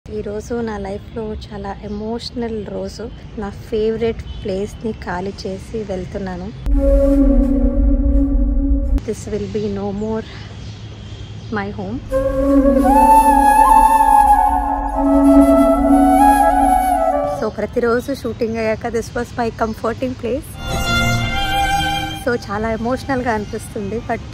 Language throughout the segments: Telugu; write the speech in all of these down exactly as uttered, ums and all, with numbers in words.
ఈరోజు నా లైఫ్లో చాలా ఎమోషనల్ రోజు. నా ఫేవరెట్ ప్లేస్ని ఖాళీ చేసి వెళ్తున్నాను. This will be no more my home. So ప్రతిరోజు షూటింగ్ అయ్యాక this was my comforting place. So చాలా ఎమోషనల్గా అనిపిస్తుంది. But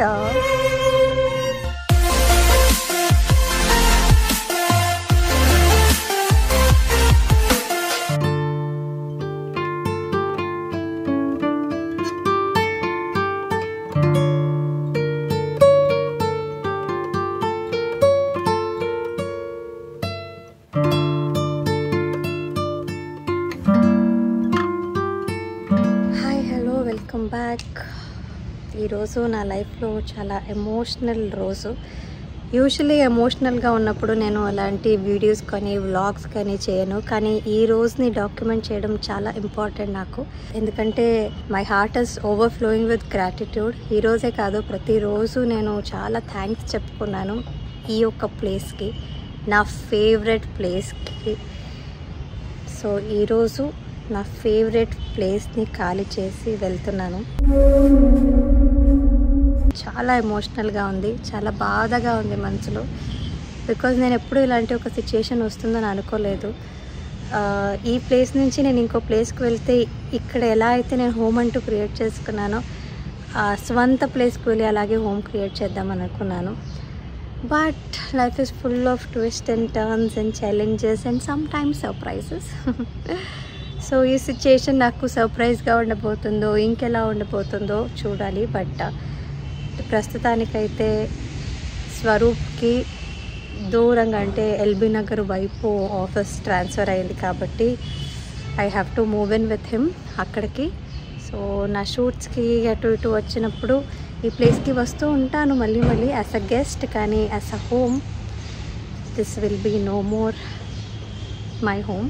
welcome back. ఈరోజు నా లైఫ్లో చాలా ఎమోషనల్ రోజు. యూజువలీ ఎమోషనల్గా ఉన్నప్పుడు నేను అలాంటి వీడియోస్ కానీ వ్లాగ్స్ కానీ చేయను, కానీ ఈ రోజుని డాక్యుమెంట్ చేయడం చాలా ఇంపార్టెంట్ నాకు. ఎందుకంటే my heart is overflowing with gratitude. ఈరోజే కాదు, ప్రతిరోజు నేను చాలా థ్యాంక్స్ చెప్పుకున్నాను ఈ యొక్క ప్లేస్కి, నా ఫేవరెట్ ప్లేస్కి. సో ఈరోజు నా ఫేవరెట్ ప్లేస్ని ఖాళీ చేసి వెళ్తున్నాను. చాలా ఎమోషనల్గా ఉంది, చాలా బాధగా ఉంది మనసులో. బికాజ్ నేను ఎప్పుడు ఇలాంటి ఒక సిచ్యుయేషన్ వస్తుందని అనుకోలేదు. ఈ ప్లేస్ నుంచి నేను ఇంకో ప్లేస్కి వెళ్తే ఇక్కడ ఎలా అయితే నేను హోమ్ అంటూ క్రియేట్ చేసుకున్నానో స్వంత ప్లేస్కి వెళ్ళి అలాగే హోమ్ క్రియేట్ చేద్దాం అనుకున్నాను. But life is full of twist and turns and challenges and sometimes surprises. So ఈ సిచ్యుయేషన్ నాకు సర్ప్రైజ్గా ఉండబోతుందో ఇంకెలా ఉండబోతుందో చూడాలి. బట్ ప్రస్తుతానికైతే స్వరూప్కి దూరంగా, అంటే ఎల్బీ నగర్ వైపు ఆఫీస్ ట్రాన్స్ఫర్ అయింది కాబట్టి I have to move in with him అక్కడికి. సో నా షూట్స్కి అటు ఇటు వచ్చినప్పుడు ఈ ప్లేస్కి వస్తూ ఉంటాను మళ్ళీ మళ్ళీ యాజ్ అ గెస్ట్, కానీ as a home this will be no more my home.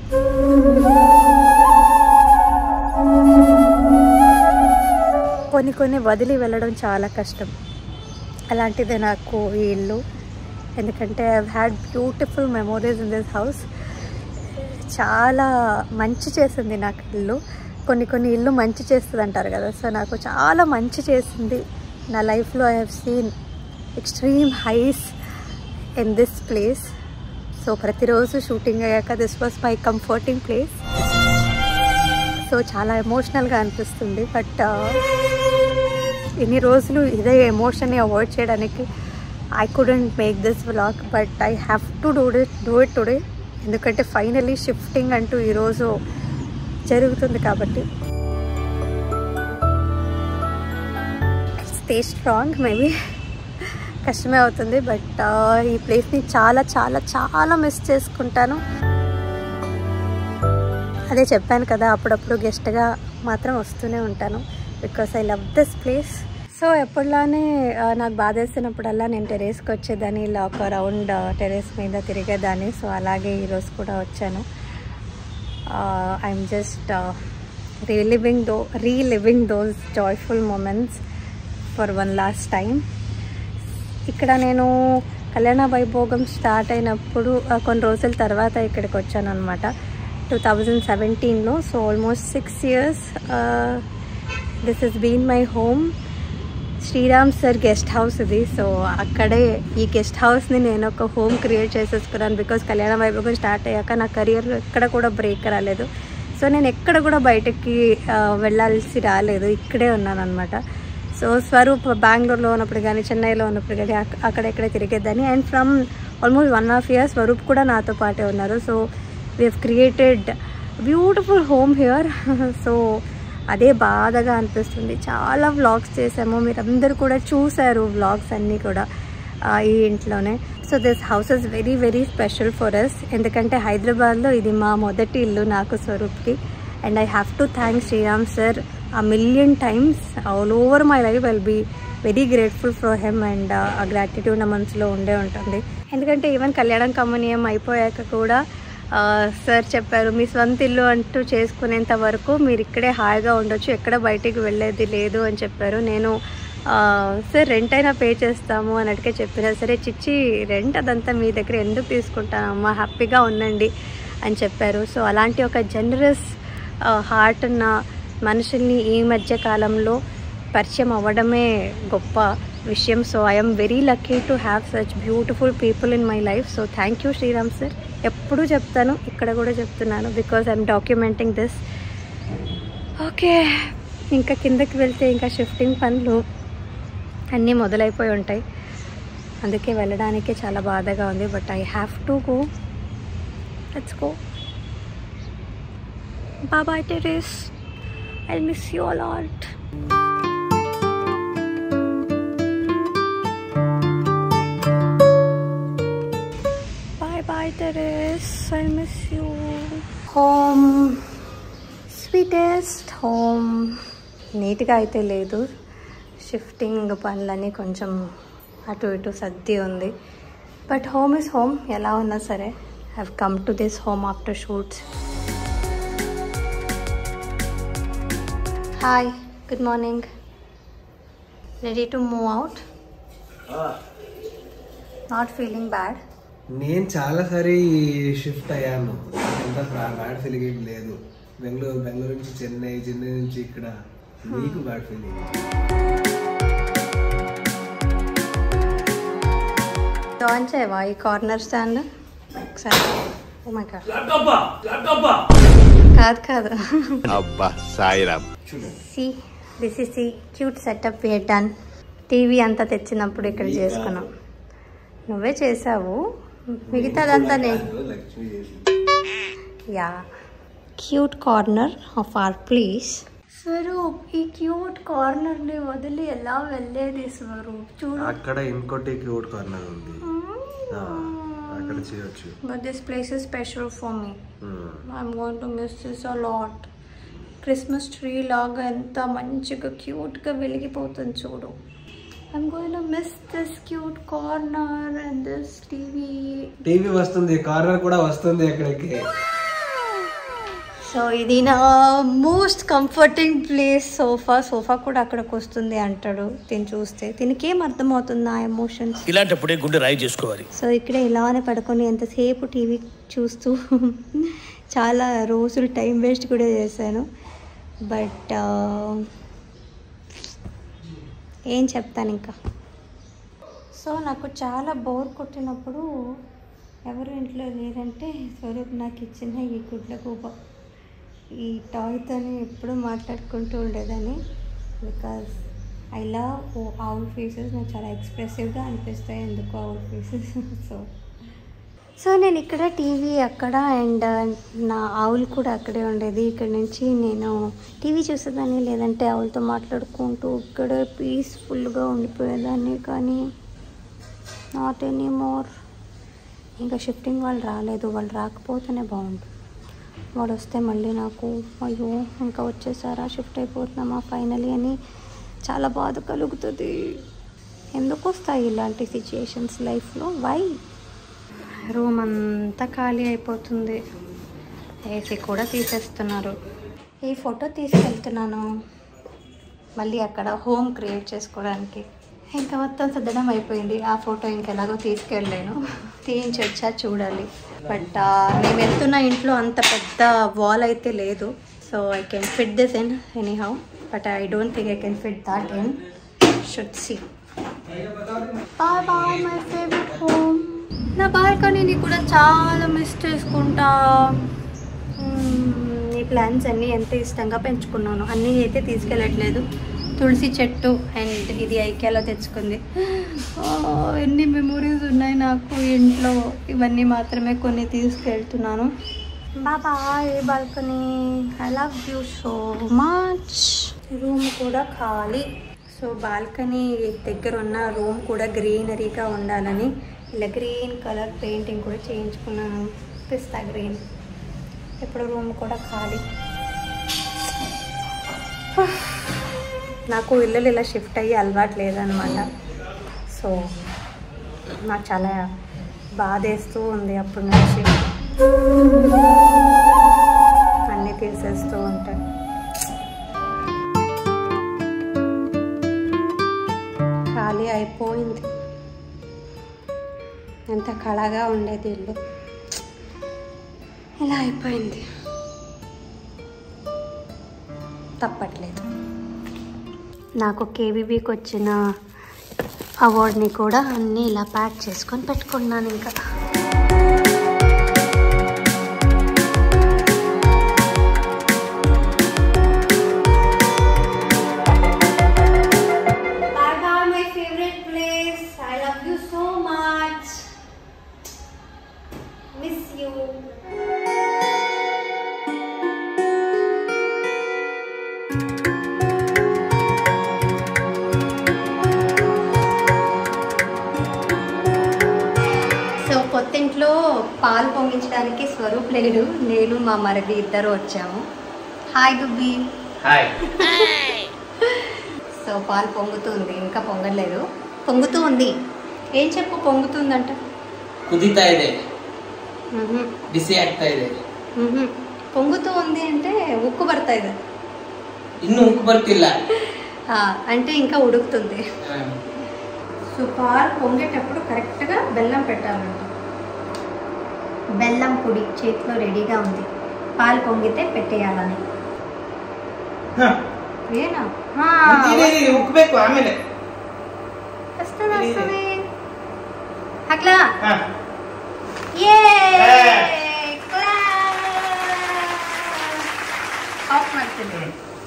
కొన్ని కొన్ని వదిలి వెళ్ళడం చాలా కష్టం. అలాంటిదే నాకు ఈ ఇల్లు. ఎందుకంటే I had beautiful memories in this house. చాలా మంచి చేసింది నాకు ఇల్లు. కొన్ని కొన్ని ఇల్లు మంచి చేస్తుంది అంటారు కదా, సో నాకు చాలా మంచి చేసింది నా లైఫ్లో. I have seen extreme highs in this place. So ప్రతిరోజు షూటింగ్ అయ్యాక this was my comforting place. So చాలా ఎమోషనల్గా అనిపిస్తుంది. బట్ ఇన్ని రోజులు ఇదే ఎమోషన్ని అవాయిడ్ చేయడానికి I couldn't make this vlog, but I have to do it do it today. ఎందుకంటే ఫైనలీ షిఫ్టింగ్ అంటూ ఈరోజు జరుగుతుంది కాబట్టి. Stay strong. మేబీ కష్టమే అవుతుంది, బట్ ఈ ప్లేస్ని చాలా చాలా చాలా మిస్ చేసుకుంటాను. అదే చెప్పాను కదా, అప్పుడప్పుడు గెస్ట్గా మాత్రం వస్తూనే ఉంటాను because I love this place. So ఎప్పటిలానే నాకు బాధ వేసినప్పుడల్లా నేను టెరెస్కి వచ్చేదాన్ని, ఇలా ఒక రౌండ్ టెరెస్ మీద తిరిగేదాన్ని. సో అలాగే ఈరోజు కూడా వచ్చాను. I'm just reliving those reliving those joyful moments for one last time. ఇక్కడ నేను కళ్యాణ వైభోగం స్టార్ట్ అయినప్పుడు కొన్ని రోజుల తర్వాత ఇక్కడికి వచ్చాను అనమాట, టూ థౌజండ్ సెవెంటీన్లో. So almost six years this is been my home. Sriram sir guest house ఇది. సో అక్కడే ఈ గెస్ట్ హౌస్ని నేను ఒక హోమ్ క్రియేట్ చేసేసుకున్నాను. బికాజ్ కళ్యాణ వైభోగం స్టార్ట్ అయ్యాక నా కెరియర్లో ఎక్కడ కూడా బ్రేక్ రాలేదు. సో నేను ఎక్కడ కూడా బయటకి వెళ్ళాల్సి రాలేదు, ఇక్కడే ఉన్నాను అనమాట. సో స్వరూప్ బెంగళూరులో ఉన్నప్పుడు కానీ చెన్నైలో ఉన్నప్పుడు కానీ అక్కడెక్కడే తిరిగేదాన్ని. And from almost one half year Swaroop కూడా నాతో పాటే ఉన్నారు. So we have created beautiful home here. So అదే బాధగా అనిపిస్తుంది. చాలా వ్లాగ్స్ చేసాము, మీరందరూ కూడా చూసారు వ్లాగ్స్ అన్నీ కూడా ఈ ఇంట్లోనే. So this house is very very special for us. ఎందుకంటే హైదరాబాద్లో ఇది మా మొదటి ఇల్లు నాకు, స్వరూప్కి. And I have to thank Sriram sir a million times. all over my life I'll be very grateful for him, and ఆ గ్రాటిట్యూడ్ నా మనసులో ఉండే ఉంటుంది. ఎందుకంటే ఈవెన్ కళ్యాణం కమనీయం అయిపోయాక కూడా సార్ చెప్పారు, మీ స్వంత ఇల్లు అంటూ చేసుకునేంత వరకు మీరు ఇక్కడే హాయిగా ఉండొచ్చు, ఎక్కడ బయటికి వెళ్ళేది లేదు అని చెప్పారు. నేను సార్ రెంట్ అయినా పే చేస్తాము అన్నట్టుగా చెప్పినా సరే, చిచ్చి రెంట్ అదంతా మీ దగ్గర ఎందుకు తీసుకుంటానమ్మా, హ్యాపీగా ఉండండి అని చెప్పారు. సో అలాంటి ఒక జనరస్ హార్ట్ ఉన్న మనుషుల్ని ఈ మధ్య కాలంలో పరిచయం అవ్వడమే గొప్ప విషయం. So I'm very lucky to have such beautiful people in my life. So thank you Sriram sir. ఎప్పుడూ చెప్తాను, ఇక్కడ కూడా చెప్తున్నాను, because I'm documenting this. Okay, ఇంకా కిందకి వెళ్తే ఇంకా షిఫ్టింగ్ పనులు అన్నీ మొదలైపోయి ఉంటాయి, అందుకే వెళ్ళడానికి చాలా బాధగా ఉంది. But I have to go. Let's go. Bye bye terrace. I miss you a lot. Bye Teres, I miss you. Home, sweetest home. నీట్గా అయితే లేదు, షిఫ్టింగ్ పనులని కొంచెం అటు ఇటు సర్ది ఉంది. But home is home. ఎలా ఉన్నా సరే I have come to this home after shoots. Hi, good morning. Ready to move out? Not feeling bad? నేను చాలాసారి షిఫ్ట్ అయ్యాను, ఎంత బ్యాడ్ ఫీలింగ్ ఏం లేదు. బెంగళూరు బెంగళూరు నుంచి చెన్నై, చెన్నై నుంచి ఇక్కడ, నీకు బ్యాడ్ ఫీలింగ్? ఆన్ చేయవా ఈ కార్నర్ స్టాండ్ ఒకసారి? ఓ మై గాడ్, కాదు కాదు. అబ్బా Sairam. See this is the cute setup we had done. TV అంతా తెచ్చినప్పుడు ఇక్కడ చేసుకున్నాం. నువ్వే చేసావు, మిగతాదంతా నేను. Yeah, cute corner of our place. Swaroop, ఈ క్యూట్ కార్నర్ ని వదిలి ఎలా వెళ్ళేది స్వరూప్? చూడు, అక్కడ ఇంకోటి క్యూట్ కార్నర్ ఉంది, అక్కడ చేయొచ్చు. But this place is special for me. I'm going to miss this a lot. Christmas tree లాగా ఎంత మంచిగా క్యూట్గా వెలిగిపోతుంది చూడు. I'm going to miss this cute corner and this T V. TV వస్తుంది, కార్నర్ కూడా వస్తుంది అక్కడికి. సో ఇది నా most comforting place. Sofa sofa కూడా అక్కడికి వస్తుంది అంటాడు. దీన్ని చూస్తే దీనికి ఏం అర్థమవుతుంది నా ఎమోషన్స్? ఇలాంటప్పుడే గుండె రాయి చేసుకోవాలి. సో ఇక్కడే ఇలానే పడుకొని ఎంతసేపు టీవీ చూస్తూ చాలా రోజులు టైం వేస్ట్ కూడా చేశాను. బట్ ఏం చెప్తాను ఇంకా. సో నాకు చాలా బోర్ కొట్టినప్పుడు ఎవరు ఇంట్లో లేరంటే స్వరూప్ నాకు ఇచ్చిన ఈ గుడ్ల గూబ, ఈ టాయ్తోనే ఎప్పుడూ మాట్లాడుకుంటూ ఉండేదాన్ని. Because I love owl faces. నాకు చాలా ఎక్స్ప్రెసివ్గా అనిపిస్తాయి ఎందుకు ఆవుల్ ఫేసెస్. సో సో నేను ఇక్కడ టీవీ అక్కడ, అండ్ నా ఆవులు కూడా అక్కడే ఉండేది. ఇక్కడ నుంచి నేను టీవీ చూసేదాన్ని, లేదంటే ఆవులతో మాట్లాడుకుంటూ ఇక్కడ పీస్ఫుల్గా ఉండిపోయేదాన్ని. కానీ నాట్ ఎనీ మోర్. ఇంకా షిఫ్టింగ్ వాళ్ళు రాలేదు, వాళ్ళు రాకపోతేనే బాగుంటుంది. వాడు వస్తే మళ్ళీ నాకు అయ్యో ఇంకా వచ్చేసారా, షిఫ్ట్ అయిపోతున్నామా ఫైనలీ అని చాలా బాధ కలుగుతుంది. ఎందుకు వస్తాయి ఇలాంటి సిచ్యుయేషన్స్ లైఫ్లో? వై? రూమ్ అంతా ఖాళీ అయిపోతుంది, ఏసీ కూడా తీసేస్తున్నారు. ఈ ఫోటో తీసుకెళ్తున్నాను మళ్ళీ అక్కడ హోమ్ క్రియేట్ చేసుకోవడానికి. ఇంకా మొత్తం సర్దడం అయిపోయింది. ఆ ఫోటో ఇంకెలాగో తీసుకెళ్ళలేను, తీయించి వచ్చా చూడాలి. బట్ మేము వెళ్తున్న ఇంట్లో అంత పెద్ద వాల్ అయితే లేదు. So I can fit this in anyhow, but I don't think I can fit that in. Should see. Bye bye my favourite home. నా బాల్కనీని కూడా చాలా మిస్ చేసుకుంటా. ఈ ప్లాంట్స్ అన్నీ ఎంత ఇష్టంగా పెంచుకున్నాను. అన్నీ అయితే తీసుకెళ్ళట్లేదు. తులసి చెట్టు అండ్ ఇది ఐక్యాలో తెచ్చుకుంది. ఎన్ని మెమొరీస్ ఉన్నాయి నాకు ఇంట్లో, ఇవన్నీ మాత్రమే కొన్ని తీసుకెళ్తున్నాను. బాబా ఏ balcony, I love you so much. Room కూడా ఖాళీ. సో బాల్కనీ దగ్గర ఉన్న రూమ్ కూడా గ్రీనరీగా ఉండాలని ఇలా గ్రీన్ కలర్ పెయింటింగ్ కూడా చేయించుకున్నాను, పిస్తా గ్రీన్. ఇప్పుడు రూమ్ కూడా ఖాళీ. నాకు ఇల్లులు ఇలా షిఫ్ట్ అయ్యి అలవాటు లేదనమాట. సో నాకు చాలా బాధేస్తూ ఉంది అప్పటి నుంచి, అన్నీ తీసేస్తూ ఉంటాయి. ఎంత కళగా ఉండేది ఇల్లు, ఇలా అయిపోయింది. తప్పట్లేదు. నాకు కేవీబీకి వచ్చిన అవార్డ్ని కూడా అన్నీ ఇలా ప్యాక్ చేసుకొని పెట్టుకున్నాను. ఇంకా కొత్తింట్లో పాలు పొంగించడానికి స్వరూప్ లేడు, నేను మా మరిది ఇద్దరు వచ్చాము. హాయ్ గుబ్బి. హాయ్. సో పాలు పొంగుతుంది, ఇంకా పొంగలేదు, పొంగుతూ ఉంది. ఏం చెప్పు పొంగుతుందంట? కుదితా ಇದೆ, ಬಿಸಿ ಆಗ್ತಾ ಇದೆ. పొంగుతూ ఉంది అంటే ఉక్కు ಬರ್ತಾ ಇದೆ. ఇನ್ನು ఉక్కు ಬರ್ತಿಲ್ಲ అంటే ఇంకా ఉడుకుతుంది. సో పాలు పొంగేటప్పుడు కరెక్ట్గా బెల్లం పెట్టాలంట. బెల్లం పొడి చేతిలో రెడీగా ఉంది, పాలు పొంగితే పెట్టేయాలని. ఏనా ఉక్కుಬೇಕು ఆಮೇಲೆ వస్తుంది వస్తుంది అట్లా. ఆఫ్ ಮಾಡ್ತೀನಿ.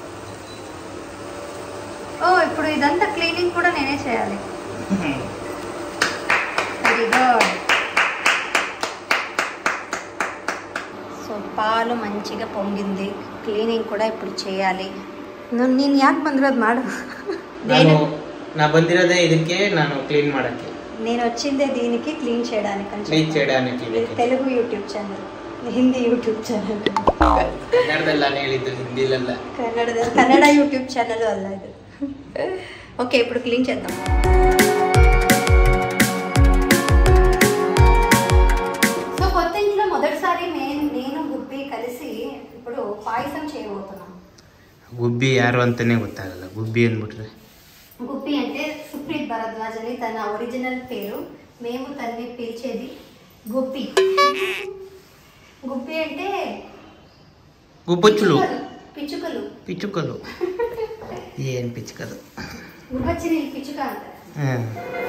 ఓ ఇప్పుడు ఇదంతా క్లీనింగ్ కూడా నేనే చేయాలి. Very good. సో పాలు మంచిగా పొంగింది, క్లీనింగ్ కూడా ఇప్పుడు చేయాలి. ನೀನು ಯಾಕೆ ಬಂದಿರೋದು ಮಾಡು? ನಾನು ನಾ ಬಂದಿರೋದೇ ಇದಕ್ಕೆ, ನಾನು ಕ್ಲೀನ್ ಮಾಡಕ್ಕೆ. నేను వచ్చిందే దీనికి, క్లీన్ చేయడానికి. క్లీన్ చేయడానికి. Telugu YouTube channel, Hindi YouTube channel. ಕನ್ನಡದಲ್ಲ ಹೇಳಿದ್ದು, ಹಿಂದಿಲಲ್ಲ. కన్నడ కన్నడ యూట్యూబ్ ఛానల్ అಲ್ಲ ఇది. ఓకే ఇప్పుడు క్లీన్ చేద్దాం. సో కొత్త ఇంట్లో మొదటిసారి నేను నేను గుబ్బి కలిసి ఇప్పుడు పాయసం చేయబోతున్నాం. గుబ్బి యారు అంತಾನೆ ಗೊತ್ತಾಗಲ್ಲ. గుబ్బి అన్ಬಿಟ್ರೆ గుబ్బి అంటే సుప్రీత్ భరద్వాజ్ అని తన ఒరిజినల్ పేరు. మేము తనని పిలిచేది గుబ్బి. గుబ్బి అంటే గుబ్బొచ్చులు, పిచ్చుకలు. పిచ్చుకలు ఏం పిచ్చుకలు? గుబ్బొచ్చి పిచ్చుక అంటారు.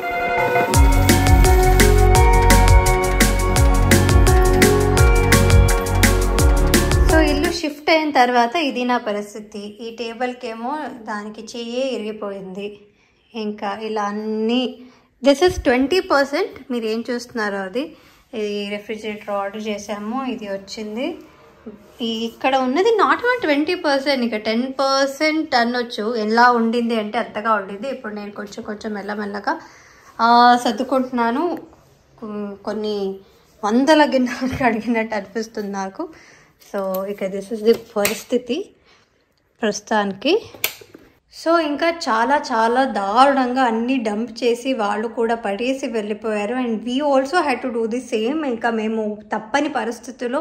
సో ఇల్లు షిఫ్ట్ అయిన తర్వాత ఇది నా పరిస్థితి. ఈ టేబుల్కి ఏమో దానికి చెయ్యే ఇరిగిపోయింది. ఇంకా ఇలా అన్నీ, దిస్ ఇస్ ట్వంటీ పర్సెంట్. మీరు ఏం చూస్తున్నారో అది. ఇది రెఫ్రిజిరేటర్ ఆర్డర్ చేసాము, ఇది వచ్చింది. ఇక్కడ ఉన్నది నాట్ వన్ ట్వంటీ పర్సెంట్, ఇక టెన్ పర్సెంట్ అనొచ్చు. ఎలా ఉండింది అంటే అంతగా ఉండింది. ఇప్పుడు నేను కొంచెం కొంచెం మెల్లమెల్లగా సర్దుకుంటున్నాను. కొన్ని వందల గిన్నెలు అడిగినట్టు అనిపిస్తుంది నాకు. సో ఇక దిస్ ఇస్ ది పరిస్థితి ప్రస్తుతానికి. సో ఇంకా చాలా చాలా దారుణంగా అన్నీ డంప్ చేసి వాళ్ళు కూడా పడేసి వెళ్ళిపోయారు. And we also had to do the same. ఇంకా మేము తప్పని పరిస్థితుల్లో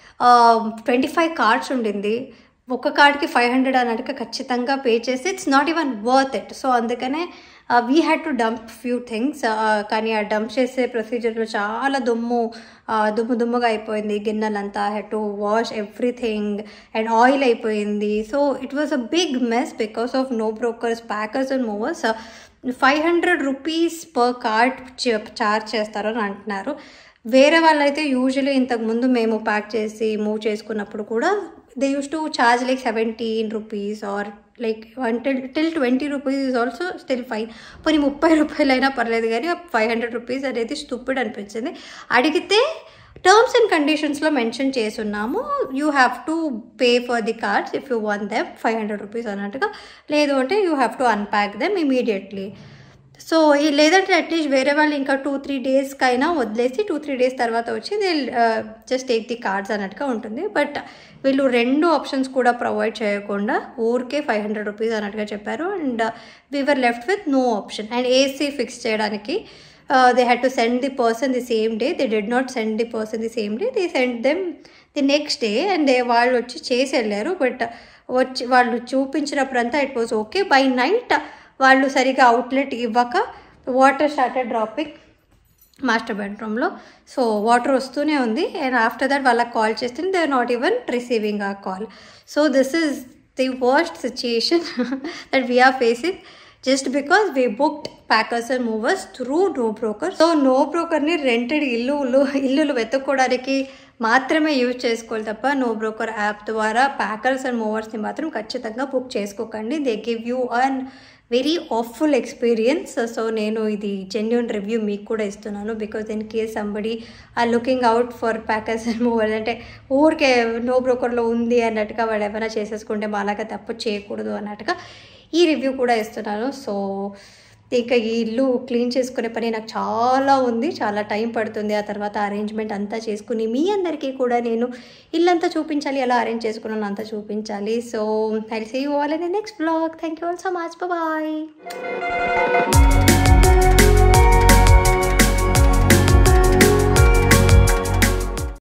ట్వంటీ ఫైవ్ కార్డ్స్ ఉండింది. ఒక కార్డ్కి ఫైవ్ హండ్రెడ్ అన్నట్టుగా ఖచ్చితంగా పే చేసి it's not even worth it. So అందుకనే we had to dump few things. కానీ ఆ డంప్ చేసే ప్రొసీజర్లో చాలా దుమ్ము దుమ్ము దుమ్ముగా అయిపోయింది. గిన్నెలంతా had to wash everything and oil అయిపోయింది. So it was a big mess because of no brokers, packers and movers. Five hundred rupees per card charge చేస్తారు అని అంటున్నారు. వేరే వాళ్ళైతే యూజువలీ ఇంతకుముందు మేము ప్యాక్ చేసి మూవ్ చేసుకున్నప్పుడు కూడా they use to charge like seventeen rupees or like one till till twenty rupees is also still fine. పోనీ ముప్పై రూపాయలు అయినా పర్లేదు, కానీ ఫైవ్ హండ్రెడ్ రూపీస్ అనేది స్టూపిడ్ అనిపించింది. అడిగితే టర్మ్స్ అండ్ కండిషన్స్లో మెన్షన్ చేసున్నాము, you have to pay for the cards if you want them, five hundred rupees అన్నట్టుగా. లేదు అంటే you have to unpack them immediately. So లేదంటే అట్లీస్ట్ వేరే వాళ్ళు ఇంకా టూ త్రీ డేస్కి అయినా వదిలేసి టూ త్రీ డేస్ తర్వాత వచ్చి they just take the cards అన్నట్టుగా ఉంటుంది. బట్ వీళ్ళు రెండు ఆప్షన్స్ కూడా ప్రొవైడ్ చేయకుండా ఊరికే ఫైవ్ హండ్రెడ్ రూపీస్ అన్నట్టుగా చెప్పారు. And we are left with no option. And AC fix చేయడానికి they had to send the person the same day. They did not send the person the same day, they send them the next day. And they వాళ్ళు వచ్చి చేసి వెళ్ళారు. బట్ వచ్చి వాళ్ళు చూపించినప్పుడంతా it was okay. By night వాళ్ళు సరిగా అవుట్లెట్ ఇవ్వక వాటర్ స్టార్టెడ్ డ్రాపింగ్. మాస్టర్ బెడ్రూమ్లో. సో వాటర్ వస్తూనే ఉంది అండ్ ఆఫ్టర్ దట్ వాళ్ళకి కాల్ చేస్తే they are not even receiving a call. So this is the worst situation that we are facing just because we booked packers and movers through no broker. So no బ్రోకర్ని రెంటెడ్ ఇల్లులు ఇల్లులు వెతుక్కోవడానికి మాత్రమే యూజ్ చేసుకోవాలి తప్ప నో బ్రోకర్ యాప్ ద్వారా ప్యాకర్స్ అండ్ మూవర్స్ని మాత్రం ఖచ్చితంగా బుక్ చేసుకోకండి. They give you an very awful experience. So నేను ఇది జెన్యూన్ రివ్యూ మీకు కూడా ఇస్తున్నాను because in case somebody are looking out for packers and movers అంటే ఊరికే నో బ్రోకర్లో ఉంది అన్నట్టుగా వాడు ఏమైనా చేసేసుకుంటే మాలాగా తప్పు చేయకూడదు అన్నట్టుగా ఈ రివ్యూ కూడా ఇస్తున్నాను. సో ఇంకా ఈ ఇల్లు క్లీన్ చేసుకునే పని నాకు చాలా ఉంది, చాలా టైం పడుతుంది. ఆ తర్వాత అరేంజ్మెంట్ అంతా చేసుకుని మీ అందరికీ కూడా నేను ఇల్లంతా చూపించాలి, ఎలా అరేంజ్ చేసుకున్నాను అంతా చూపించాలి. So I will see you all in the next vlog. Thank you all so much. Bye.